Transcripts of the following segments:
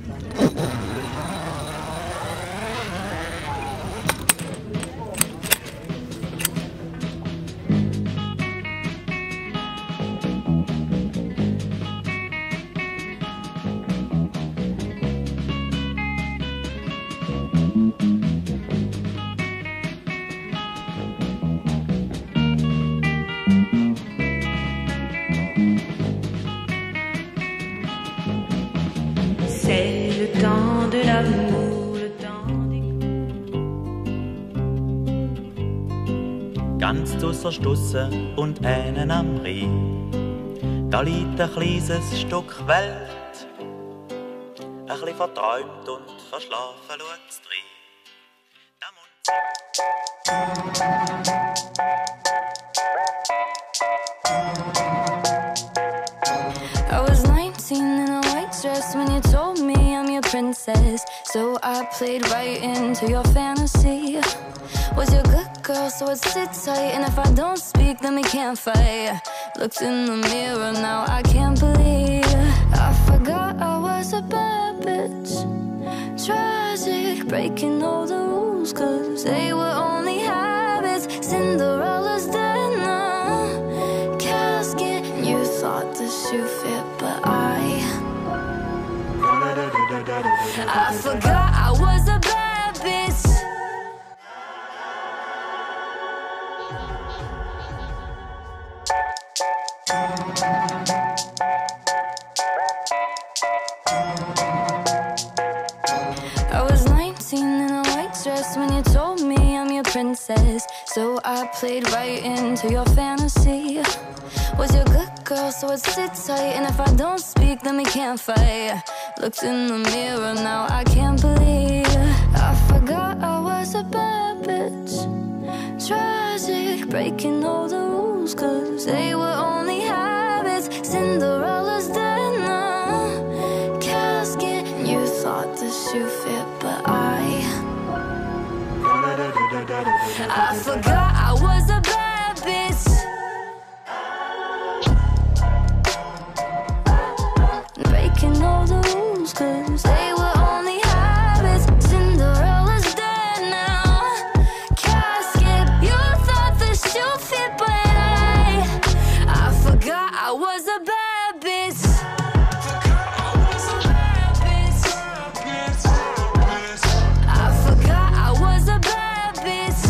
C'est le temps de l'amour, le temps des... Ganz ausser Stussen und einen am Rhein. Da liegt ein kleines Stück Welt, ein bisschen verträumt und verschlafen schaut's drein. I was 19 in a white dress when you told me I'm your princess. So I played right into your fantasy. Was your good girl, so I'd sit tight. And if I don't speak, then we can't fight. Looked in the mirror, now I can't believe I forgot I was a bad bitch. Tragic, breaking all the rules, cause they were only habits. Cinderella's dead now, casket. You thought the shoe fit, but I forgot I was a bad bitch. I was 19 in a white dress when you told me I'm your princess. So I played right into your fantasy. Was your good girl, so I'd sit tight. And if I don't speak, then we can't fight. Looked in the mirror, now I can't believe I forgot I was a bad bitch. Tragic, breaking all the rules, cause they were only habits. Cinderella's dead now, casket. You thought the shoe fit, but I forgot I was a bad bitch. Breaking all the rules, cause they were only habits. Cinderella's dead now, casket. You thought the shoe fit, but I forgot I was a bad bitch. I forgot I was a bad bitch.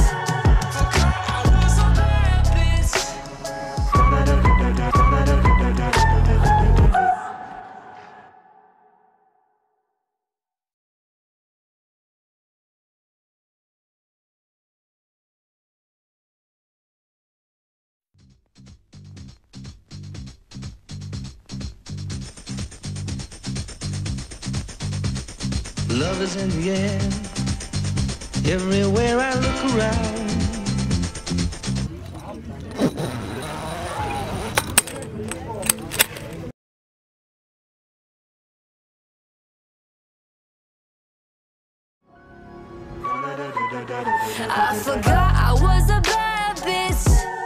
Love is in the air, everywhere I look around. I forgot I was a bad bitch.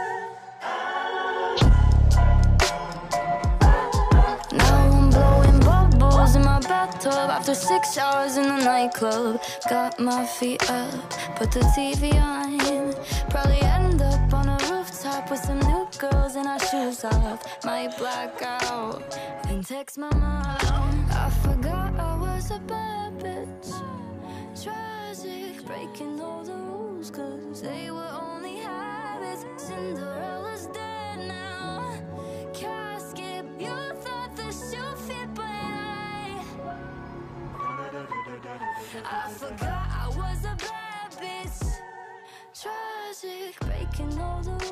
Now I'm blowing bubbles in my bathtub after 6 hours in the nightclub. Got my feet up, put the TV on. Probably end up on a rooftop with some new girls and our shoes off. Might black out and text my mom. I forgot I was a bad bitch. Tragic, breaking all the rules, cause they were only habits. Cinderella's dead now, casket. You thought the shoe fit, but I forgot I was a bad bitch. Tragic, breaking all the